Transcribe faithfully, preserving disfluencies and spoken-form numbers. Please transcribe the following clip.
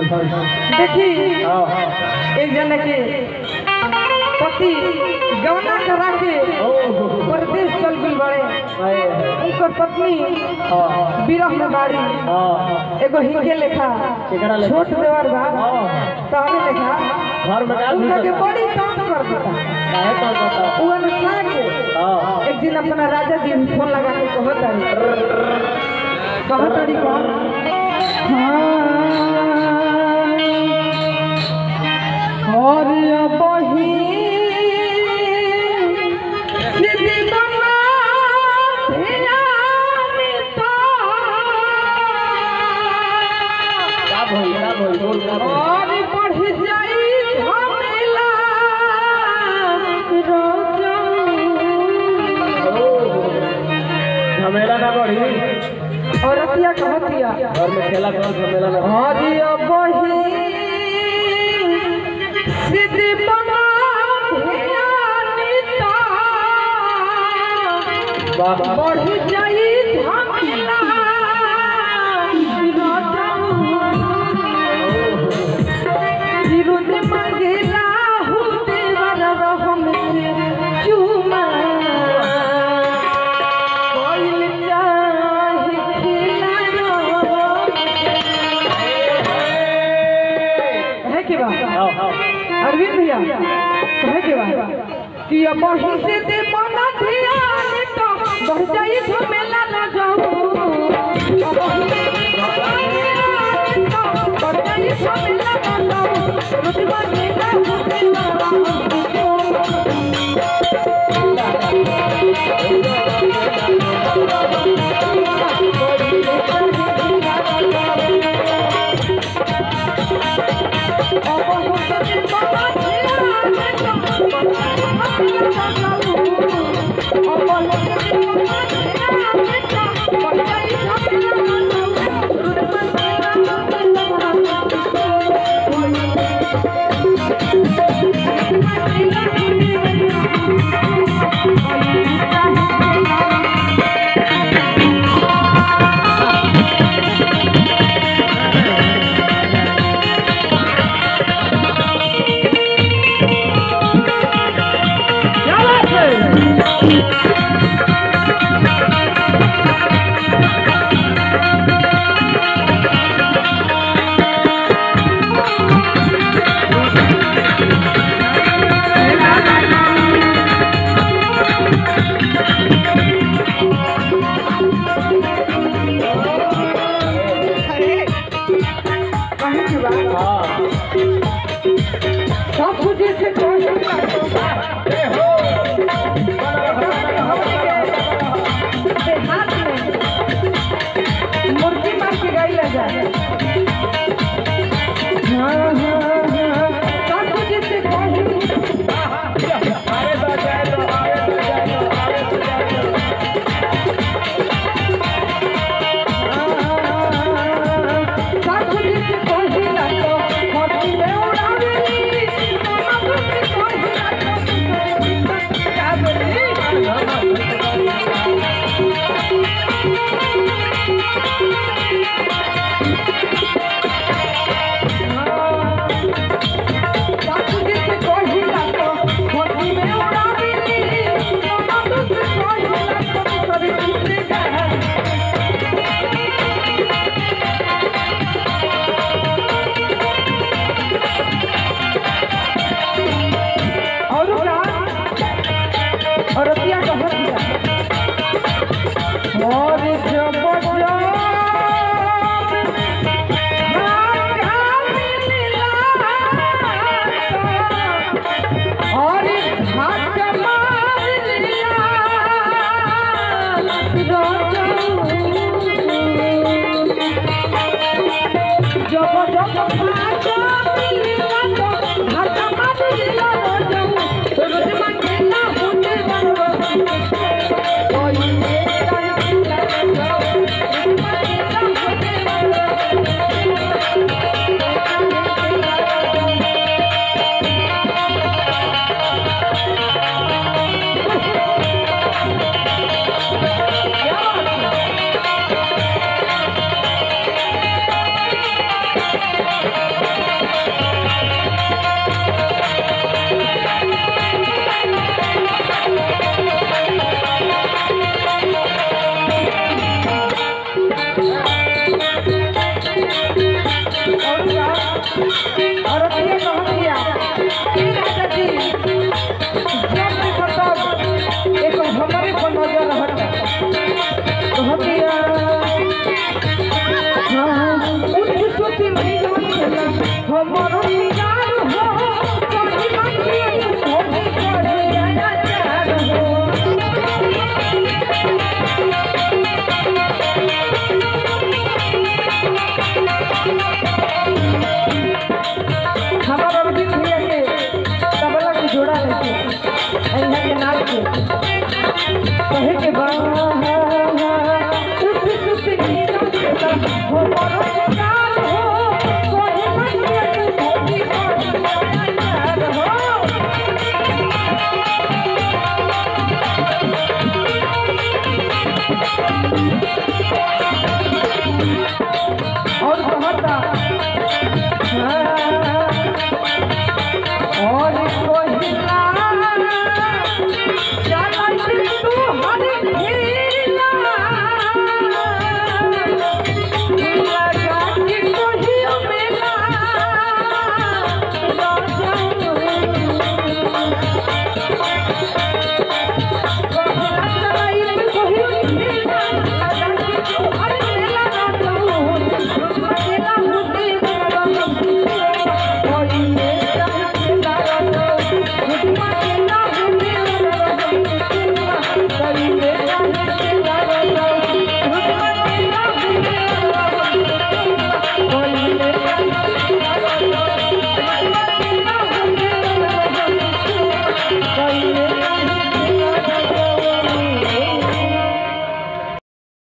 देखी एक जने के पति गवना करा के परदेश चल गई बड़े उनकर पत्नी विरह में बाड़ी एगो हिंगे लेखा छोट देवर बा तहरे लेखा घर में उनका के बड़ी काम कर देता काहे कर देता वो अनुसार के एक दिन अपना राजा जी फोन लगा के कहत है कहत है कौन हां और बही और बढ़ जाई झमेला झमेला ना बढ़ी और अतिया कहतिया घर में खेला कर झमेला ना हरिया बही सिद्धि बना ध्यानिता बढ़ जाई झमेला विरुद्ध मंगेला होते वरव हम चुमा कोइल चाहे खिलाना है के बा अरविंद भैया है के बा कि अब ही से दे मना ध्यान तो बढ़ जाई झमेला ना जाओ अब ही बढ़ जाई झमेला ना जाओ मुर्गी मार के गाड़ी ले जाए हाँ हाँ हाँ सब कुछ से और रुपया का हो दिया और जब और हाथ मार लिया जब जब हमारे पर नजर हटा कहतिया हाँ उठ सोती नहीं जाना हमारा निगार हो कभी नहीं हो करे आया चार हो हमारा भी भैया के तबला की जोड़ा लेके यहाँ के नाच के कहे के बाद